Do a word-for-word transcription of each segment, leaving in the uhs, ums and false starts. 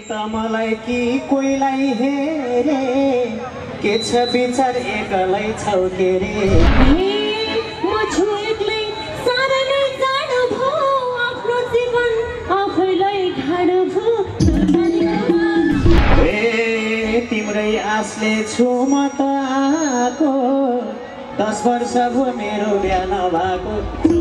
त मलाई कि कोहीलाई हेरे के छ विचार एक्लै छौ के रे म छु एक्लै सारा नै जाडो भो आफ्नो जीवन आफैलाई ठाडो भो ए तिम्रै आशले छु म त आको दस वर्ष भयो मेरो बिहा नभएको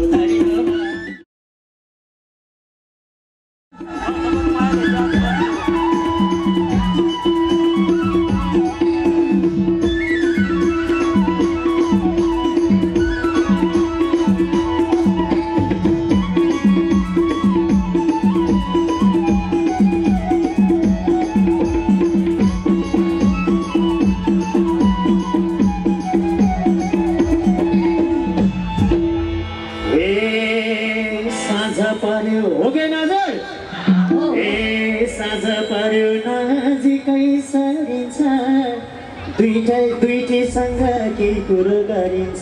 दुईटै दुईटीसँग के कुरो गरिन्छ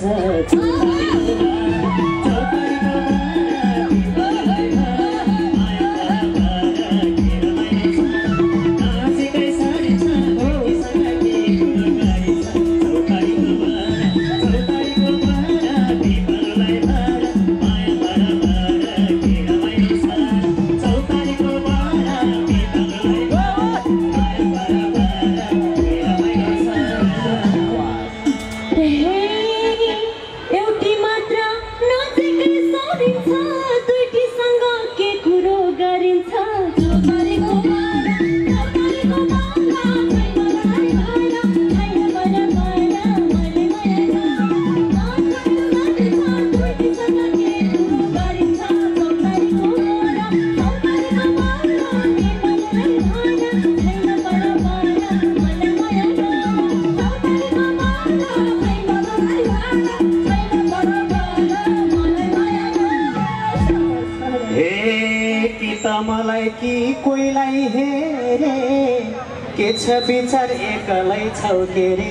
मलाई कि कोहीलाई हेरे के छ विचार एक्लै छौ के रे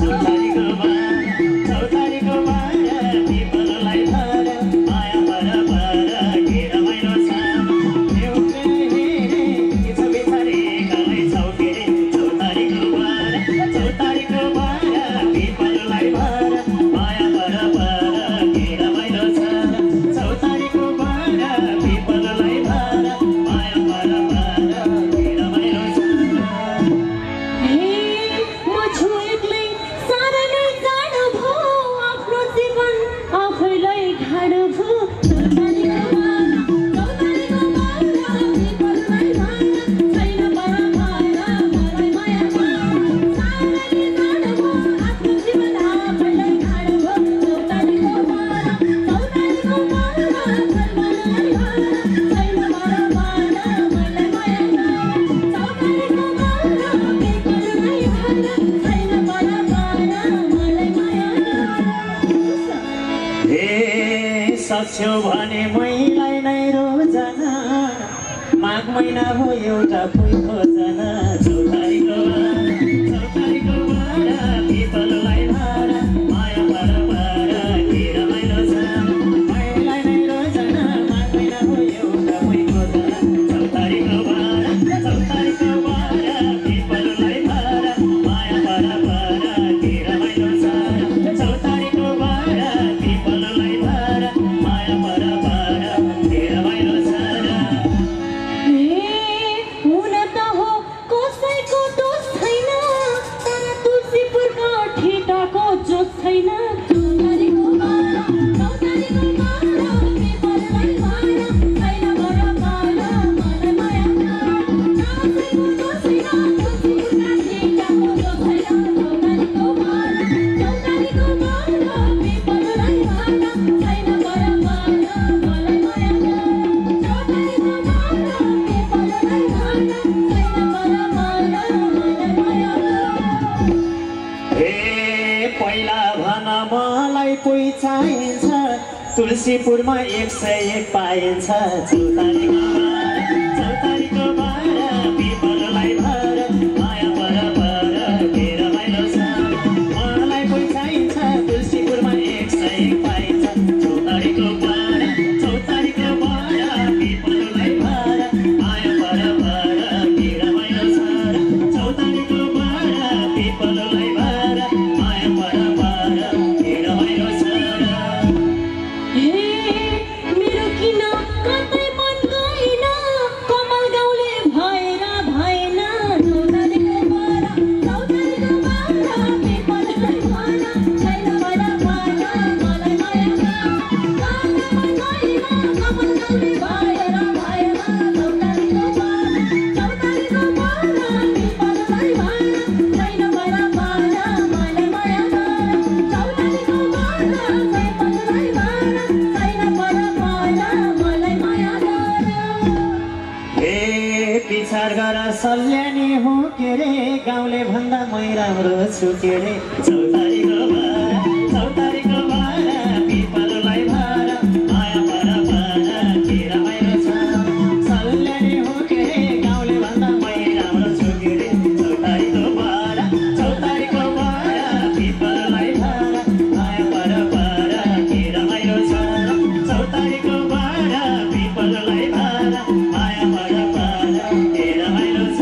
सक्छौ भने मैलाई नै रोजना माघ महिना हो एउटा फुल खोजना चौतारीको चौतारीको बारा पिपललाई भारा माया बारा बारा के रमाइलो छ मैलाई नै रोजना माघ महिना हो एउटा फुल खोजना चौतारीको बारा चौतारीको बारा पिपललाई भारा माया बारा बारा के रमाइलो छ चौतारीको बारा पिपललाई भारा तुलसीपुरमा एक सय एक पाइन्छ चौतारीको बारा चौतारीको बारा पिपललाई भारा माया बारा बारा के रमाइलो छ मलाई कोही चाहिन्छ तुलसीपुरमा एक सय एक पाइन्छ चौतारीको बारा चौतारीको बारा पिपललाई भारा माया बारा बारा के रमाइलो छ सल्यानी हो के रे गाउँले भन्दा मै राम्रो छु के रे चौतारीको भारा चौतारीको भारा पिपललाई भारा माया भारा भारा के रमाइलो छ सल्यानी हो के रे गाउँले भन्दा मै राम्रो छु के रे चौतारीको भारा चौतारीको भारा पिपललाई भारा माया भारा भारा के रमाइलो छ चौतारीको भारा पिपललाई भारा माया भारा भारा के रमाइलो छ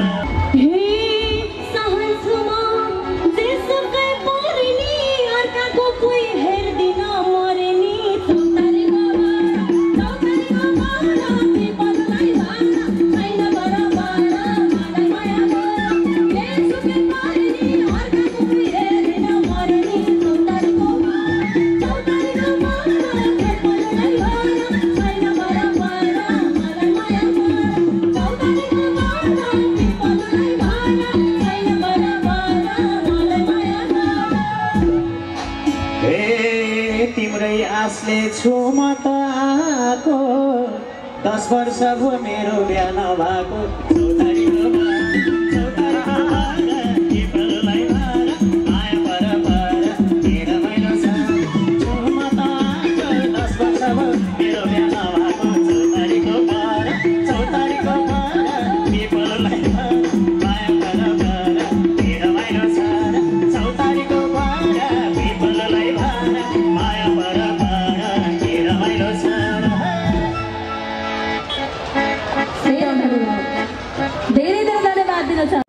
आसले छु म त आको दस वर्ष भयो मेरो बिहा नभएको चौतारीको चौतारीको भारा पिपललाई भारा माया भारा भारा के रमाइलो छ छु म त आको दस वर्ष भयो मेरो बिहा नभएको चौतारीको भारा चौतारीको भारा पिपललाई भारा माया भारा भारा के रमाइलो छ चौतारीको भारा पिपललाई भारा माया भारा धेरै धेरै धन्यवाद दिन छ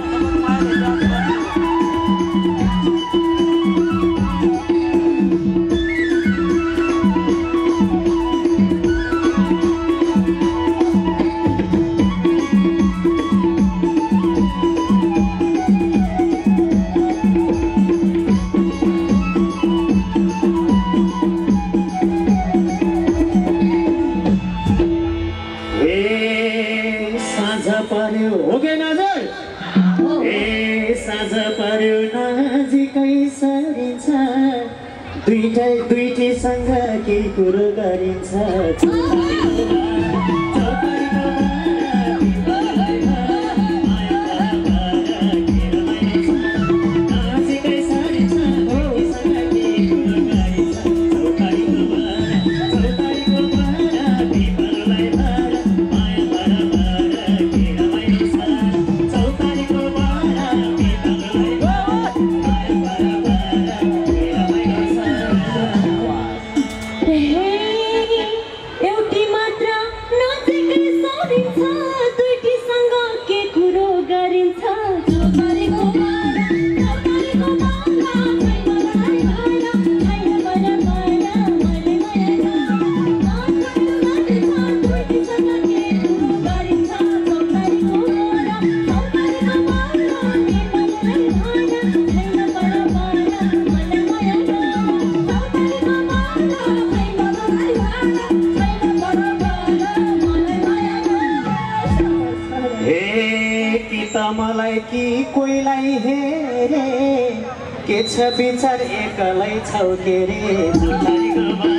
दुईटै दुईटैसँग के कुरो गरिन्छ मलाई कि कोहीलाई हेरे के छ विचार एक्लै छौ के रे